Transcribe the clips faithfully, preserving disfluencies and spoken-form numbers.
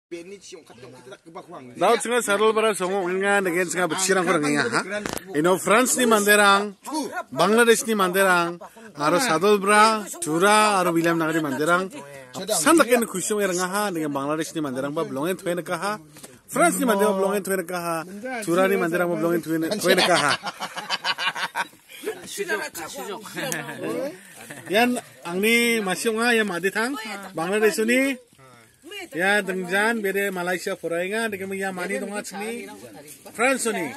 Daud singa Sadolbra songo inga dengan singa bechirang kurang inga ha. Ino France ni manderang, Bangladesh ni manderang, aro Sadolbra, Tura, aro William nagari manderang. Sandaken kusyong iranga ha dengan Bangladesh ni manderang ba belongen tuene kaha. France ni manderang belongen tuene kaha. Tura ni manderang ba belongen tuene tuene kaha. Yan angni masyong ha yan maditang Bangladesh ni. Ya dengjan bede Malaysia forainga deke ya mani donga chni France ni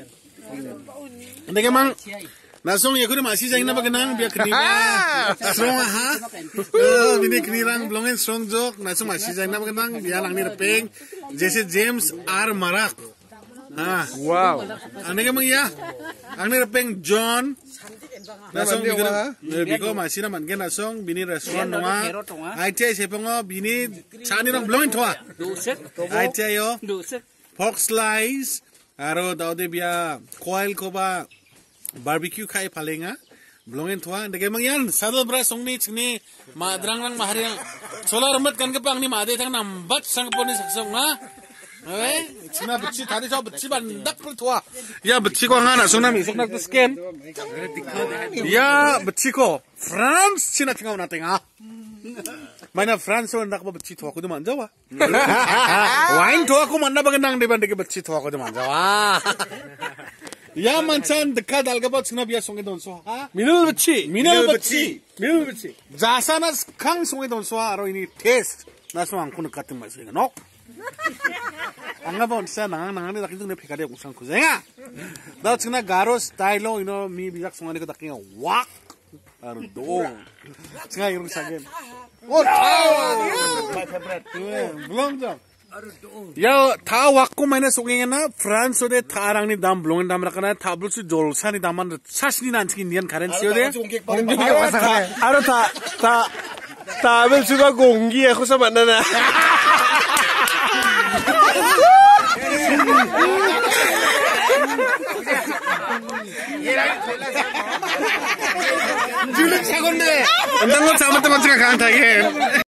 deke mang nasong ya kudu masih jangna bagenang biar keniba strong ha bini kenirang blongen strong jok nasong masih jangna bagenang biar langni repeng jese James R Marak ah wow aneke mang ya angni repeng John nasong biko masih na manggen nasong bini restoran donga aite sepengo bini chani rong blongen thoa aite yo pork slice aro daude bia coil koba barbecue kai palenga blongen thoa dege mangyan Sadolbra songni chni madrang rang mahariang solar mat kan kepang ni made thang nambat sang poni saksong ha eh china bchi thari so bchi ban dak pul thoa ya bchi ko ngana songna mi soknak to scan ya bchi ko France china tinga na tenga mana France on dak ba bchi thoa ko de manja wa wine thoa ko manna bagenang de ban de bchi thoa ko de manja wa ya mancan dekat dalga ba china biya songe don so ha minul bchi minul bchi minul bchi jasana khang songe don so aro ini taste na so ang kun katim ma singa no anga ba onsa nang nang ni dakin ne phekade usang kuzenga da china Garo style you know mi bijak songani ko dakin wak aro do china irung sagen oh my favorite belong jam ya ta wakku maine songenge na France ode tarang ni dam belong dam rakana tabul su jol sani daman sasni nan chi indian currency ode aro ta ta ta bel suka gonggi aku sama nana juluk sagonde. Entang lo sama teman suka kantai.